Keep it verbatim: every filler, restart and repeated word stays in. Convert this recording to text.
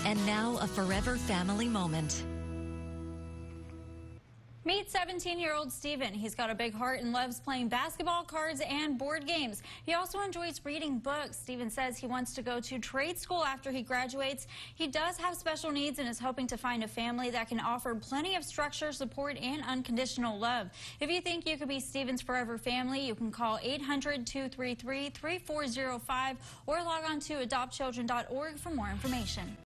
And now a forever family moment. Meet seventeen-year-old Steven. He's got a big heart and loves playing basketball, cards, and board games. He also enjoys reading books. Steven says he wants to go to trade school after he graduates. He does have special needs and is hoping to find a family that can offer plenty of structure, support, and unconditional love. If you think you could be Steven's forever family, you can call eight hundred, two three three, three four zero five or log on to adopt children dot org for more information.